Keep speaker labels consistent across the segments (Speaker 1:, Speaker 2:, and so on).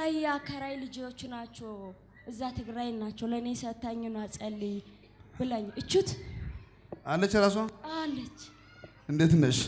Speaker 1: አያ ከራይ ልጆች ናቸው እዛ ትግራይ ናቸው ለኔ ሰታኝና ጸልይ ብላኝ እቹት
Speaker 2: አለች ራሷ
Speaker 1: አለች
Speaker 2: እንዴት ነሽ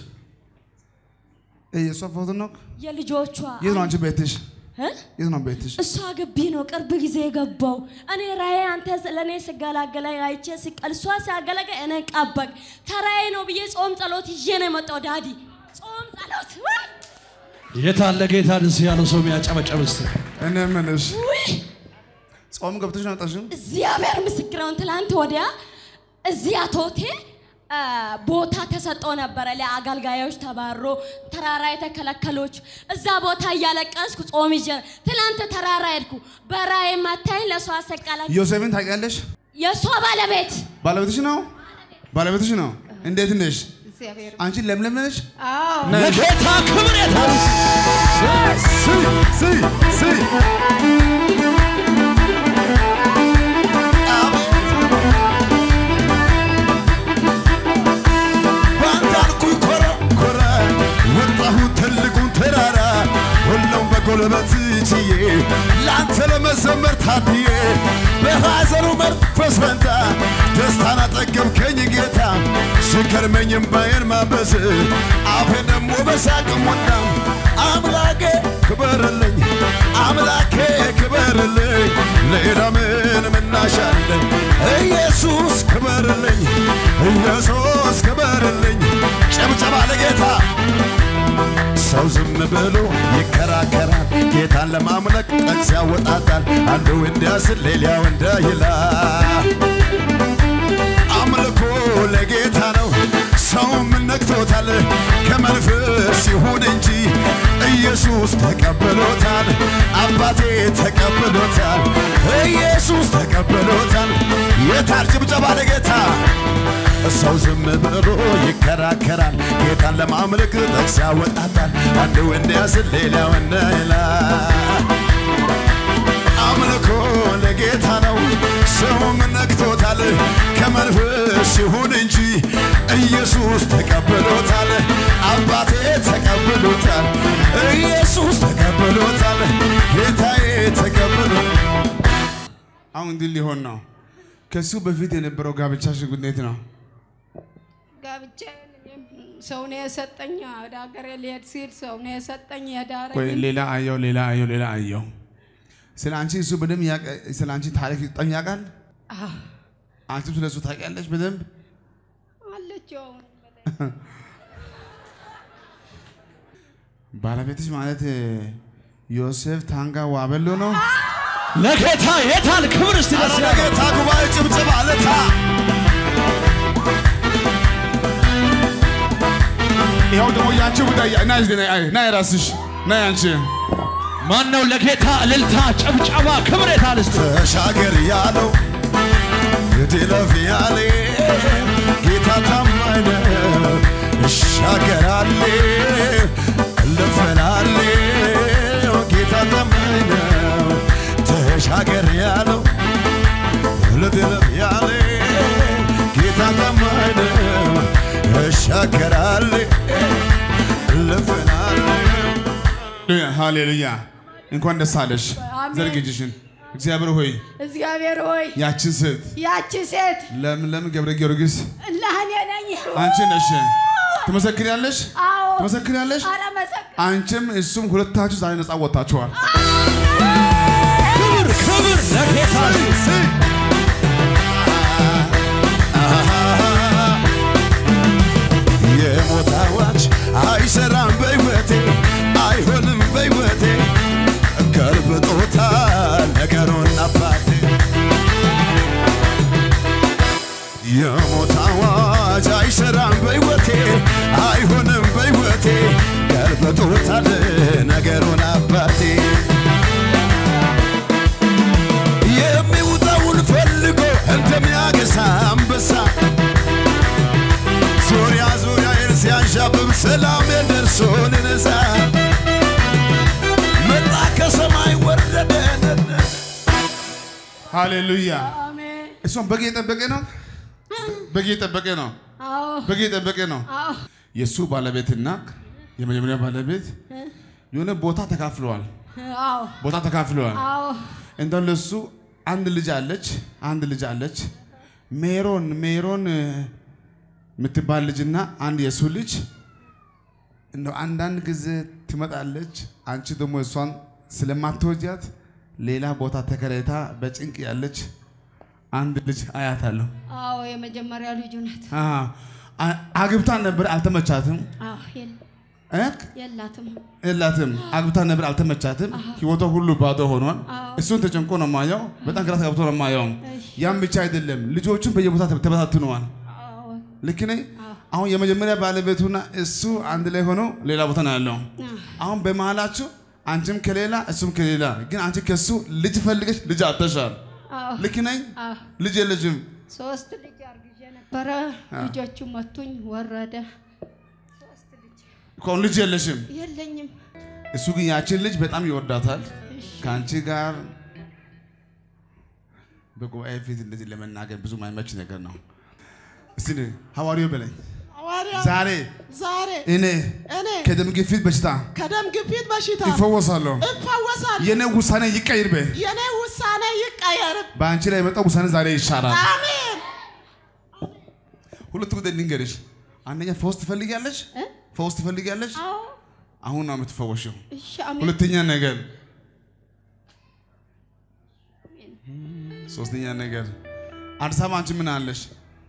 Speaker 2: እየሷ ፎቶ ነው
Speaker 1: የልጆቿ
Speaker 2: የት አንቺ ቤትሽ የት ነው ቤትሽ
Speaker 1: እሷ ግቢ ነው ቅርብ ጊዜ ገባው እኔ ራይ አንተ ለኔ ስጋላገለ አይቼ ሲቀልሷ ሲያገለገ እኔ ቀበቅ ተራይ ነው ብዬ ጾም ጸሎት ይዤ ነው መጣው ዳዲ ጾም ጸሎት
Speaker 3: የታለ ጌታ ደስ ያለው ሰው የሚያጨበጨብስ
Speaker 2: እኔ ምንሽ ጾም ገብተሽ ነው ታሽም
Speaker 1: እግዚአብሔር ምስክራውን ትላንት ወዲያ እዚያ ቶቴ ቦታ ተሰጠው ነበር ለአገልጋዮች ተባሮ ተራራ የተከለከሎች እዛ ቦታ ያለቀስኩ ጾም ይጀ ትላንት ተራራ ሄድኩ በራይ ማታይ ለሷ አሰቃላ
Speaker 2: ዮሴፍን ታውቂያለሽ
Speaker 1: የሷ
Speaker 2: ባለቤትሽ ነው እንዴት ነሽ አንቺ ለምለም ነሽ
Speaker 3: አዎ ለጌታ ክብር ይታል
Speaker 4: ጎልበትዬ ላንተ ለመዘመር ታድዬ በሐዘኑ መንፈስ ፈንታ ደስታን አጠገብከኝ ጌታ ሲከርመኝም ባየን ማበስ አፌን ደሞ በሳቅ ሞላ አምላኬ ክበርልኝ ሌላ ምን ምናሻለ ኢየሱስ ክበርልኝ ጨብጨባ ለጌታ ሰው ዝም ብሎ ይከራከራል ጌታን ለማምለክ ጥቅስ ያወጣጣል አንዱ እንዲያስል ሌላው እንዳይላ አምልኮ ለጌታ ነው ሰው ምን ነክቶታል ከመንፈስ ይሁን እንጂ ኢየሱስ ተቀበሎታል አባቴ ተቀበሎታል ኢየሱስ ተቀበሎታል የታል ጭብጨባ ለጌታ ሰው ዝም ብሎ ይከራከራል ጌታን ለማምለክ ጥቅስ ያወጣጣል አንዱ እንዲያስል ሌላው እንዳይላ አምልኮ ለጌታ ነው ሰው ምን ነክቶታል ከመንፈስ ይሁን እንጂ ኢየሱስ ተቀበሎታል አባቴ ተቀበሎታል ኢየሱስ ተቀበሎታል ጌታዬ ተቀበሎታል
Speaker 2: አሁን እንዲህ ሊሆን ነው ከሱ በፊት የነበረው ጋብቻሽ እንዴት ነው
Speaker 5: ጋብቻ ሰው ነው የሰጠኝ ወደ ሀገሬ ሊሄድ ሲል ሰው ነው የሰጠኝ ያዳረኝ
Speaker 2: ቆይ ሌላ አየው ስላንቺ እሱ በደም ስላንቺ ታሪክ ይጠኝ ያቃል አንቺ ስለሱ ታውቂያለሽ በደንብ
Speaker 5: አለችው
Speaker 2: ባለቤትሽ ማለት ዮሴፍ ታንጋ ዋበሎ ነው
Speaker 3: ለጌታ የታል ክብር እስቲ
Speaker 4: ለጌታ ጉባኤ ጭብጨባ ለታ
Speaker 2: ይሄው ደግሞ ያንቺ ጉዳይ ና ራስሽ ና ያንቺ
Speaker 3: ማን ነው ለጌታ እልልታ ጨብጨባ ክብር የታል እስቲ
Speaker 4: ተሻገር ያለው ድለፍ ያለ ጌታ ታማኝ ነው ይሻገራል ልፈናል ጌታ ታማኝ ነው ተሻገር ያለው ድለፍ ያለ ጌታ ታማኝ ነው ይሻገራል ልፈናል
Speaker 2: ሃሌሉያ እንኳን ደስ አለሽ ዘርግጅሽን እግዚአብሔር ሆይ ያቺ ሴት ለምን ገብረ ጊዮርጊስ
Speaker 1: ለኔ ነኝ
Speaker 2: አንቺ ነሽ ትመሰክሪያለሽ አንቺም እሱም ሁለታችሁ ዛሬ ነፃ ወጣችኋል
Speaker 3: ክብር ለጌታ
Speaker 4: የሞት አዋጅ አይሰራም በሕይወቴ አይሆንም በሕይወቴ ገልብጦታል ነገሩን አባቴ የሞት አዋጅ አይሰራም በሕይወቴ አይሆንም በሕይወቴ ገልብጦታል ነገሩን አባቴ የሚውጠውን ፈልጎ እንደሚያገሳ አንበሳ ዙሪያ ሲያንዣብብ ሰላም የደርሶ ንነሳ መጣ ከሰማይ ወረደ
Speaker 2: ሃሌሉያ
Speaker 5: አሜን
Speaker 2: እሱም በጌ ጠበቀ ነው የሱ ባለቤትና የመጀመሪያ ባለቤት የሆነ ቦታ ተካፍለዋል
Speaker 5: አዎ
Speaker 2: ቦታ ተካፍለዋል።
Speaker 5: አዎ
Speaker 2: እንደው ለሱ አንድ ልጅ አለች ሜሮን የምትባል ልጅና አንድ የሱ ልጅ እንደው አንዳንድ ጊዜ ትመጣለች። አንቺ ደግሞ እሷን ስለማትወጃት ሌላ ቦታ ተከራይታ በጭንቅ ያለች አንድ ልጅ አያታለሁ።
Speaker 5: አዎ የመጀመሪያ ልጁ ናት።
Speaker 2: አግብታ ነበር አልተመቻትም። የላትም አግብታ ነበር አልተመቻትም። ህይወቷ ሁሉ ባዶ ሆኗል። እሱን ተጨንቆ ነው ማየው። በጣም ግራ ተጋብቶ ነው ማየው። ያም ብቻ አይደለም ልጆቹን በየቦታ ተበታትነዋል። ልክ ነኝ? አሁን የመጀመሪያ ባለቤቱና እሱ አንድ ላይ ሆኖ ሌላ ቦታ ነው ያለው። አሁን በመሃላችሁ አንቺም ከሌላ እሱም ከሌላ ግን አንቺ ከሱ ልጅ ፈልገሽ ልጅ አጥተሻል። ልክ ነኝ? ልጅ የለሽም።
Speaker 5: 3 ልጅ አርግዤ ነበረ። ልጆቹ መቱኝ ወረደ። 3 ልጅ
Speaker 2: ኮን ልጅ የለሽም?
Speaker 5: የለኝም።
Speaker 2: እሱ ግን ያችን ልጅ በጣም ይወዳታል። ካንቺ ጋር በጉባኤ ፊት እንደዚህ ለመናገር ብዙ ማይመች ነገር ነው። እስቲ ሐዋርያው በለኝ ዛሬ እኔ ከደም ግፊት በሽታ ይፈወሳለሁ። የኔ ውሳኔ ይቀየር። በአንቺ ላይ የመጣው ውሳኔ ዛሬ ይሻራል። አሜን። ሁለት ጉዳይ ልንገርሽ። አንደኛ ፈውስ ትፈልጊያለሽ? አሁን ነው የምትፈወሽው። ሁለተኛ ነገር ሶስተኛ ነገር አዲስ አበባ አንቺ ምን አለሽ?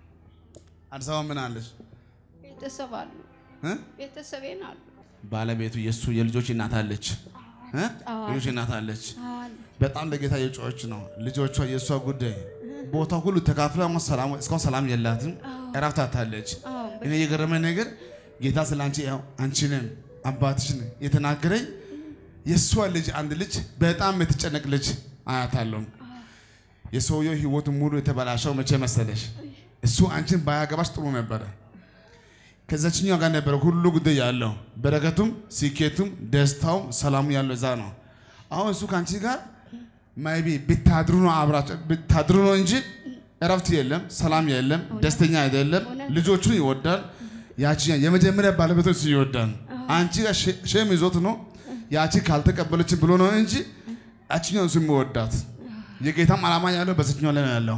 Speaker 5: ቤተሰብ አሉ። ቤተሰቤን አሉ።
Speaker 2: ባለቤቱ የሱ የልጆች እናት አለች። የልጆች እናት አለች። በጣም ለጌታ የጮች ነው። ልጆቿ የሷ ጉዳይ ቦታ ሁሉ ተካፍላ እስካሁን ሰላም የላትም። እረፍት አታለች። እኔ የገረመኝ ነገር ጌታ ስላንቺ ያው አንቺንም አባትሽን የተናገረኝ የሷ ልጅ አንድ ልጅ በጣም የምትጨነቅ ልጅ አያታለሁ። የሰውየው ህይወት ሙሉ የተበላሸው መቼ መሰለሽ? እሱ አንቺን ባያገባሽ ጥሩ ነበረ። ከዛችኛው ጋር ነበረ ሁሉ ጉዳይ ያለው በረከቱም ስኬቱም ደስታውም ሰላሙ ያለው እዛ ነው። አሁን እሱ ካንቺ ጋር ማይቢ ብታድሩ ነው አብራችሁ ብታድሩ ነው እንጂ እረፍት የለም፣ ሰላም የለም፣ ደስተኛ አይደለም። ልጆቹን ይወዳል። ያቺ የመጀመሪያ ባለቤቱ ይወዳል። አንቺ ጋር ሸም ይዞት ነው ያቺ ካልተቀበለች ብሎ ነው እንጂ ያቺኛው እሱ የሚወዳት የጌታም ዓላማ ያለው በዚህኛው ላይ ነው ያለው።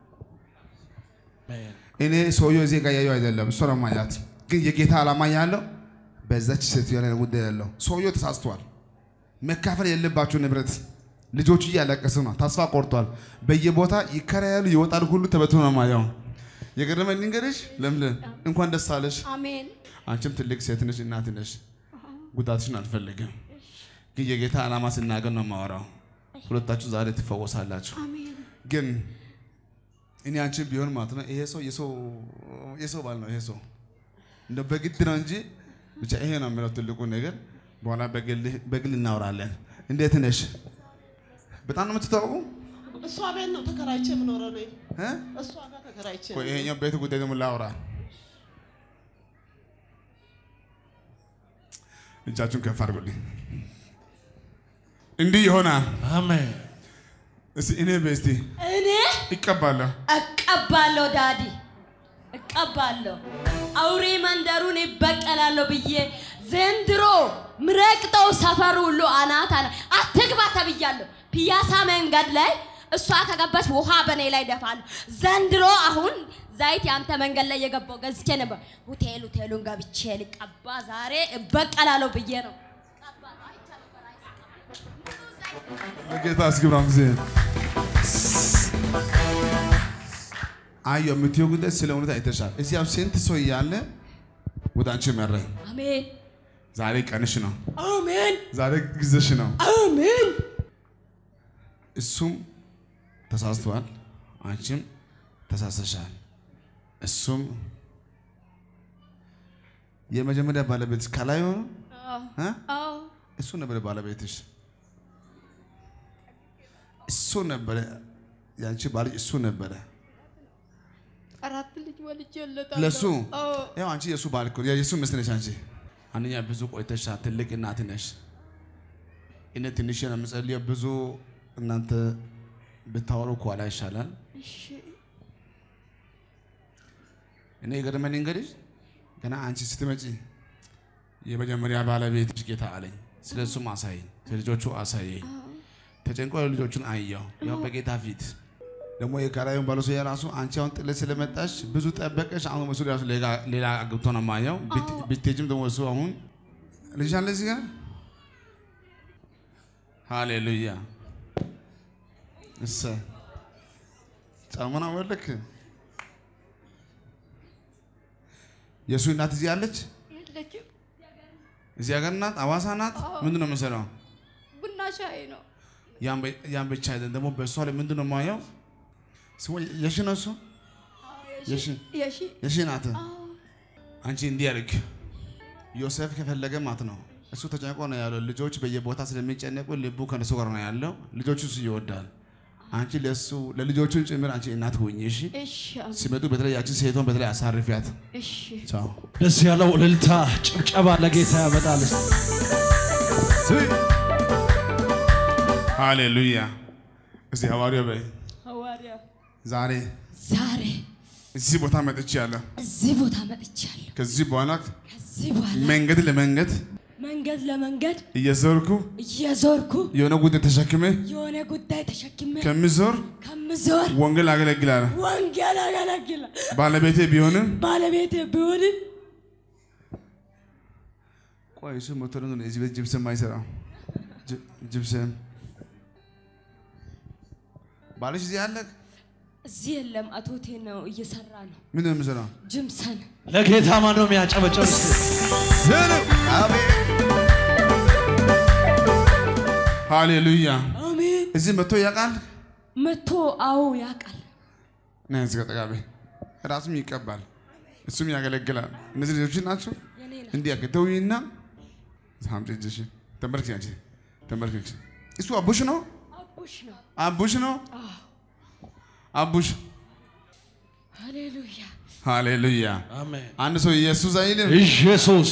Speaker 2: እኔ ሰውየው እዚህ ጋር ያየው አይደለም እሱ ነው ማያት ግን የጌታ ዓላማ ያለው በዛች ሴት ላይ ጉዳይ ያለው። ሰውየው ተሳስቷል። መካፈል የለባቸው ንብረት ልጆቹ እያለቀሱ ነው። ተስፋ ቆርጧል። በየቦታ ይከራያሉ ይወጣሉ። ሁሉ ተበትኖ ነው ማየው። የገረመኝ ንገርሽ ለምለም እንኳን ደስ አለሽ። አሜን። አንቺም ትልቅ ሴት ነሽ፣ እናት ነሽ። ጉዳትሽን አልፈልግም ግን የጌታ ዓላማ ሲናገር ነው ማወራው። ሁለታችሁ ዛሬ ትፈወሳላችሁ። አሜን። ግን እኔ አንቺ ቢሆን ማለት ነው ይሄ ሰው የሰው ባል ነው። ይሄ ሰው እንደ በግድ ነው እንጂ ብቻ ይሄ ነው የሚለው ትልቁ ነገር። በኋላ በግል እናወራለን። እንዴት ነሽ? በጣም ነው የምትተዋወቁ?
Speaker 6: እሷ ቤት ነው ተከራይቼ የምኖረው ነው። እሷ ጋር ተከራይቼ ነው።
Speaker 2: ይሄኛው ቤት ጉዳይ ደግሞ ላውራ። እጃችሁን ከፍ አድርጉልኝ። እንዲህ ይሆናል። አሜን። እስቲ እኔ
Speaker 1: እቀባለሁ ዳዲ እቀባለሁ። አውሬ መንደሩን ይበቀላለሁ ብዬ ዘንድሮ ምረቅጠው ሰፈሩ ሁሉ አናት አትግባ ተብያለሁ። ፒያሳ መንገድ ላይ እሷ ከገባች ውሃ በኔ ላይ ደፋለሁ። ዘንድሮ አሁን ዘይት ያንተ መንገድ ላይ የገባው ገዝቼ ነበር። ሆቴሉን ገብቼ ልቀባ ዛሬ እበቀላለሁ ብዬ ነው።
Speaker 2: ለጌታ አስግብራም ጊዜ አዮ የምትይው ጉዳይ ስለ እውነት አይተሻል። እዚያው ስንት ሰው እያለ ወደ አንቺ መራኝ። አሜን። ዛሬ ቀንሽ ነው። አሜን። ዛሬ ጊዜሽ ነው። አሜን። እሱም ተሳስቷል፣ አንቺም ተሳሰሻል። እሱም የመጀመሪያ ባለቤትሽ ከላይ ሆኖ እሱ ነበር ባለቤትሽ። እሱ ነበር ያንቺ ባል እሱ ነበር።
Speaker 5: 4 ልጅ ወልጄለታለሁ።
Speaker 2: ለሱ ያው አንቺ የሱ ባል እኮ የሱ ሚስት ነሽ አንቺ። አንኛ ብዙ ቆይተሻል። ትልቅ እናት ነሽ። እኔ ትንሽ ነው የምጸልየው። ብዙ እናንተ ብታወሩ ኋላ ይሻላል። እሺ እኔ ገረመኝ እንግዲህ ገና አንቺ ስትመጪ የመጀመሪያ ባለቤትሽ ጌታ አለኝ ስለሱ ማሳይ ስለልጆቹ አሳይ ተጨንቆ ልጆቹን አየው ያው በጌታ ፊት ደግሞ የካራዩን ባለሰው የራሱ አንቺ አሁን ጥለ ስለመጣሽ ብዙ ጠበቀሽ አሁን መስሉ ያሱ ሌላ አግብቶ ነው ማየው ቢትጅም ደግሞ እሱ አሁን ልጅ አለ እዚህ ጋር ሃሌሉያ እሰ ጫማና ወለክ የሱ እናት እዚህ አለች እዚህ ሀገር ናት አዋሳ ናት ምንድን ነው የምሰራው
Speaker 5: ቡና ሻይ ነው
Speaker 2: ያን ብቻ አይደለም ደግሞ በሷ ላይ ምንድን ነው የማየው ስሙ የሺ ነው እሱ የሺ ናት አንቺ እንዲያርግ ዮሴፍ ከፈለገ ማለት ነው እሱ ተጨንቆ ነው ያለው ልጆች በየቦታ ስለሚጨነቁ ልቡ ከነሱ ጋር ነው ያለው ልጆቹ እሱ ይወዳል አንቺ ለሱ ለልጆቹን ጭምር አንቺ እናት ሆኚ እሺ ሲመጡ በተለይ ያቺ ሴቶን በተለይ አሳርፊያት
Speaker 1: እሺ
Speaker 3: ቻው ደስ ያለው እልልታ ጭብጨባ ለጌታ ያመጣል
Speaker 2: ሃሌሉያ እስቲ ሐዋርያው በይ
Speaker 1: ሐዋርያ
Speaker 2: ዛሬ እዚህ ቦታ መጥቻለሁ ከዚህ በኋላ መንገድ ለመንገድ እየዞርኩ የሆነ ጉዳይ ተሸክሜ ከምዞር ወንጌል አገለግላለሁ ባለቤቴ ቢሆንም ቆይ እሱ ሞተሩን ነው እዚህ ጅብሰም አይሰራም ጅብሰም ባለሽ እዚህ አለ
Speaker 1: እዚህ የለም አቶቴ ነው እየሰራ ነው
Speaker 2: ምን ነው የምሰራው
Speaker 1: ጅምሰን
Speaker 3: ለጌታ ማን ነው የሚያጨበጭበው
Speaker 2: አሜን ሃሌሉያ
Speaker 1: አሜን
Speaker 2: እዚህ መጥቶ ያውቃል
Speaker 1: አዎ ያውቃል
Speaker 2: ነይ እዚህ ተጋቢ ራሱም ይቀበል እሱም ያገለግላል እነዚህ ልጆች ናቸው እንዲያ ከተውይና ሳምጪ ተመልከች እሱ አቡሽ ነው አቡሽ ሃሌሉያ
Speaker 3: አሜን
Speaker 2: አንድ ሰው ኢየሱስ አይልም
Speaker 3: ኢየሱስ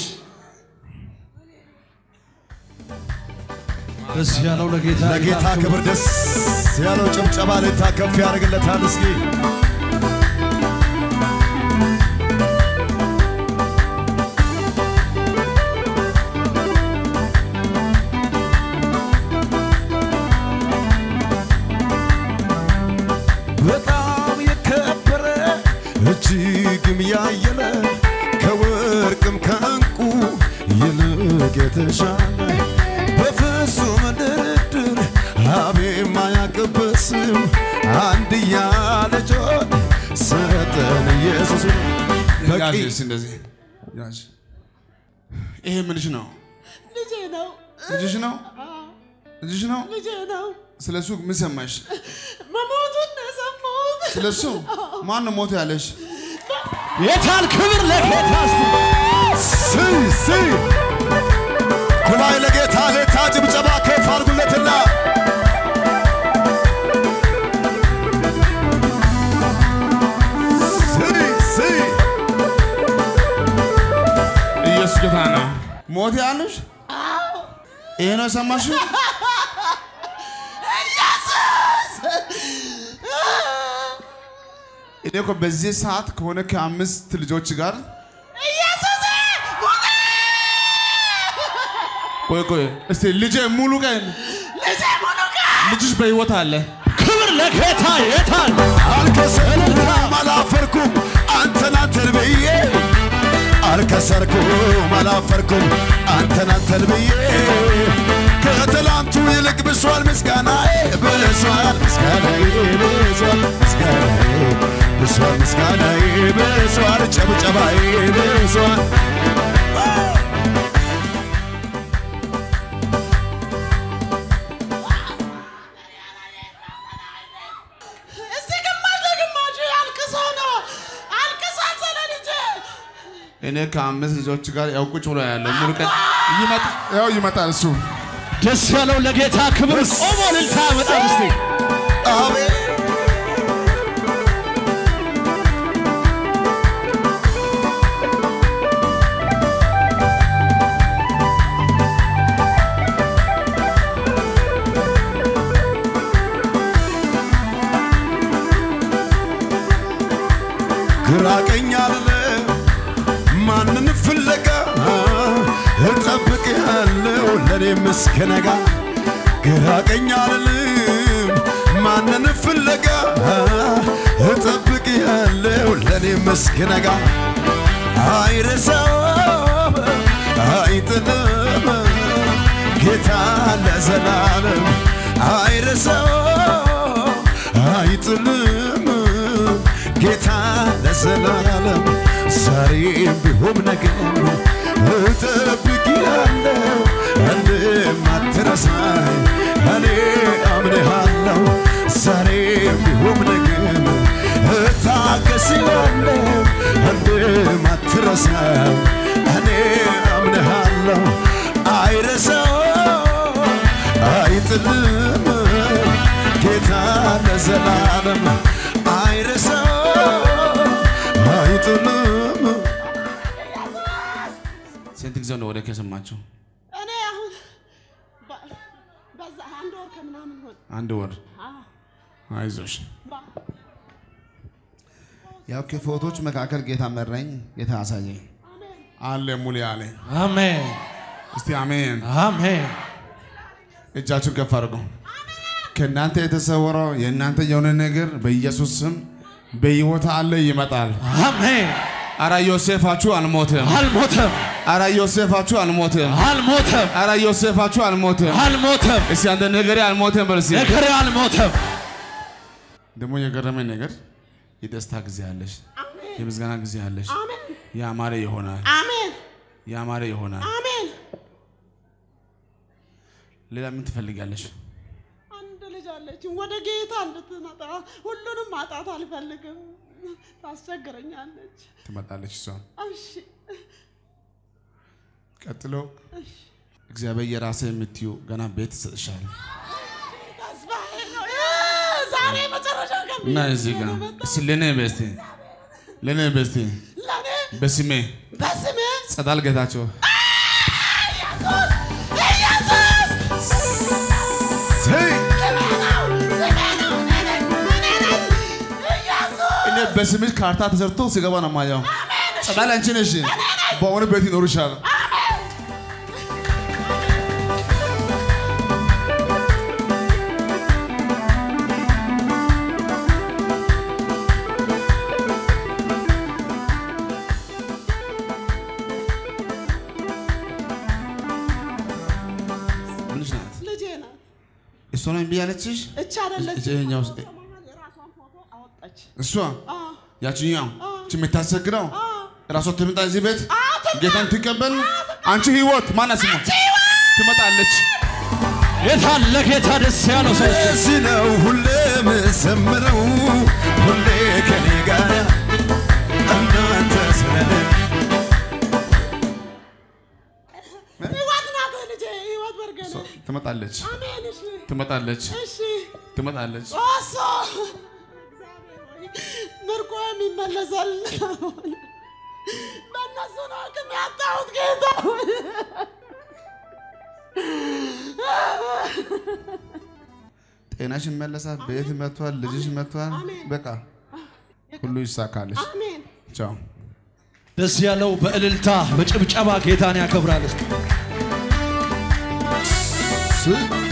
Speaker 3: ደስ ያለው ለጌታ
Speaker 4: ክብር ደስ ያለው ጭብጨባ ለታከፍ ያደርግለታል እስኪ በጣም የከበረ እጅግም ያየለ ከወርቅም ከዕንቁ ይልቅ የተሻለ በፍጹም ድርድር አብ የማያውቅበት ስም አንድያ ልጁን ሰጠን ኢየሱስ
Speaker 2: ያጅስ እንደዚህ ያጅ ይሄ ምንሽ ነው ልጅሽ ነው ስለሱ ምን ሰማሽ
Speaker 6: መሞቱን ነው ሰማሁት
Speaker 2: ስለሱ ማን ነው ሞት ያለሽ
Speaker 3: የታል ክብር ለጌታ
Speaker 4: ኩላይ ለጌታ ለታ ጭብጨባ ከፍ አድርጉለትና
Speaker 2: ኢየሱስ ጌታ ነው ሞት ያለሽ ይሄ ነው ሰማሽው እኔ እኮ በዚህ ሰዓት ከሆነ ከአምስት ልጆች ጋር ቆይ እስቲ ልጄ ሙሉ ቀን ልጅሽ በህይወት አለ
Speaker 3: ክብር ለጌታ የታል
Speaker 4: አልከሰርኩም አላፈርኩም አንተን ብዬ አልከሰርኩም አላፈርኩም አንተን ብዬ ከትላንቱ ይልቅ ብሷል ምስጋናዬ ብሷል ምስጋናዬ ብሷል ጨብጨባዬ ብሷል
Speaker 2: እኔ ከአምስት ልጆች ጋር ያው ቁጭ ብሎ ያለው ሙሉ ቀን ይመጣል እሱ
Speaker 3: ደስ ያለው ለጌታ ክብር ቆሞ እልልታ ያመጣል እስቲ
Speaker 4: አሜን ግራ ቀኝ አለ ማንን ፍለጋ እጠብቅሃለሁ ለኔም እስክነጋ ግራ ቀኝ አልልም ማንን ፍለጋ እጠብቅሃለሁ ለኔም እስክነጋ አይረሳም አይጥልም ጌታ ለዘላለም አይረሳም አይጥልም ጌታ ለዘላለም ዛሬም ቢሆን ነገም እጠብቅሃለሁ እንደማትረሳኝ እኔ አምንሃለሁ ዛሬም ቢሆን ነገም እታገስሃለሁ እንደማትረሳኝ እኔ አምንሃለሁ አይረሳም አይጥልም ጌታ ለዘላለም አይረሳም አይጥልም
Speaker 2: ስንት ጊዜ ነው ወደ ከሰማችሁ?
Speaker 6: እኔ አሁን በዛ አንድ ወር ከምናምን ሆነ።
Speaker 2: አንድ ወር። አይዞሽ። ያው ከፎቶዎች መካከል ጌታ መረኝ፣ ጌታ አሳየኝ። አለ ሙሉ ያለ
Speaker 3: አሜን።
Speaker 2: እስቲ አሜን
Speaker 3: አሜን።
Speaker 2: እጃችሁን ከፍ አድርጉ። ከእናንተ የተሰወረው የእናንተ የሆነ ነገር በኢየሱስ ስም በሕይወት አለ ይመጣል።
Speaker 3: አሜን።
Speaker 2: አራ ዮሴፋችሁ አልሞተም።
Speaker 3: አልሞተም።
Speaker 2: አራ ዮሴፋችሁ አልሞተም።
Speaker 3: አልሞተም።
Speaker 2: አራ ዮሴፋችሁ አልሞተም።
Speaker 3: አልሞተም።
Speaker 2: እስቲ አንተ ነገሬ አልሞተም በል እስቲ።
Speaker 3: ነገሬ አልሞተም።
Speaker 2: ደግሞ የገረመኝ ነገር የደስታ ጊዜ አለሽ፣ የምስጋና ጊዜ አለሽ። ያማረ ይሆናል።
Speaker 6: አሜን።
Speaker 2: ያማረ ይሆናል።
Speaker 6: አሜን።
Speaker 2: ሌላ ምን ትፈልጋለሽ?
Speaker 6: አንድ ልጅ አለች ወደ ጌታ እንድትመጣ ሁሉንም ማጣት አልፈልግም። ታስቸግረኛለች።
Speaker 2: ትመጣለች እሷ።
Speaker 6: እሺ።
Speaker 2: ቀጥሎ እግዚአብሔር የራሴ የምትዩ ገና ቤት ይሰጥሻል።
Speaker 6: ተስፋዬ ነው። ዛሬ መጨረሻ ቀን
Speaker 2: እና እዚህ ጋር እስቲ ለኔ በስቲ ለኔ በስቲ
Speaker 6: ለኔ
Speaker 2: በስሜ ጸዳል ጌታቸው እኔ በስምሽ ካርታ ተሰርቶ ሲገባ ነው ማየው። ጸዳል አንቺ ነሽ። በአሁኑ ቤት ይኖርሻል። ምንሽ ናት?
Speaker 6: ልጄ ናት።
Speaker 2: እሷ ነው እምቢ ያለችሽ?
Speaker 6: እቻ አይደለች።
Speaker 2: እኛው
Speaker 6: የራሷን ፎቶ አወጣች።
Speaker 2: እሷ ያቺኛው የምታሰግረው ራሷ ትምጣ እዚህ ቤት ጌታን ትቀበል። አንቺ ህይወት ማነው ስሟ? ትመጣለች።
Speaker 3: የታለ ጌታ ደስ ያለው ሰው
Speaker 4: እዚህ ነው ሁሌ የምዘምረው ሁሌ ከኔ ጋር እናንተ ስለኔ
Speaker 6: ህይወት ናት ልጄ። ህይወት በርገነ
Speaker 2: ትመጣለች።
Speaker 6: አሜን። እሺ።
Speaker 2: ትመጣለች።
Speaker 6: እሺ።
Speaker 2: ትመጣለች።
Speaker 6: ኦሶ ምርኮ የሚመለሳል። በእነሱ ነው አቅም ያጣሁት ጌታ።
Speaker 2: ጤናሽ ይመለሳል። ቤት መጥቷል። ልጅሽ መጥቷል። በቃ ሁሉ ይሳካልሽ።
Speaker 6: አሜን።
Speaker 2: ቻው።
Speaker 3: ደስ ያለው በእልልታ በጭብጨባ ጌታን ያከብራል።
Speaker 4: ስ